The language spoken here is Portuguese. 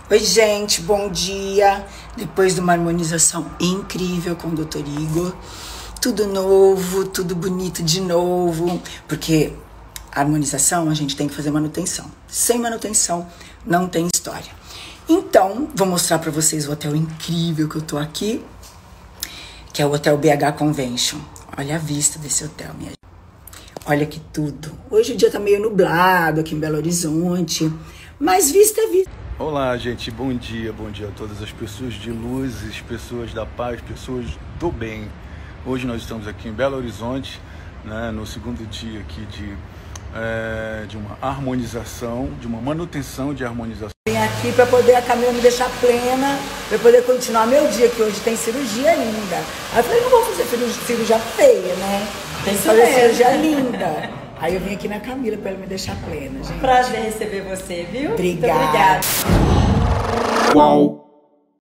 Oi, gente, bom dia. Depois de uma harmonização incrível com o Dr. Igor, tudo novo, tudo bonito de novo, porque a harmonização a gente tem que fazer manutenção. Sem manutenção não tem história. Então, vou mostrar para vocês o hotel incrível que eu tô aqui, que é o Hotel BH Convention. Olha a vista desse hotel, minha gente. Olha que tudo. Hoje o dia tá meio nublado aqui em Belo Horizonte, mas vista é vista. Olá, gente, bom dia a todas as pessoas de luzes, pessoas da paz, pessoas do bem. Hoje nós estamos aqui em Belo Horizonte, né, no segundo dia aqui de uma harmonização, de uma manutenção de harmonização. Vim aqui para poder a Camila me deixar plena, para poder continuar meu dia, que hoje tem cirurgia linda. Aí eu falei, não vou fazer cirurgia feia, né? Tem que fazer cirurgia linda. Aí eu vim aqui na Camila para ela me deixar plena, gente. Prazer receber você, viu? Obrigada. Muito obrigada. Qual?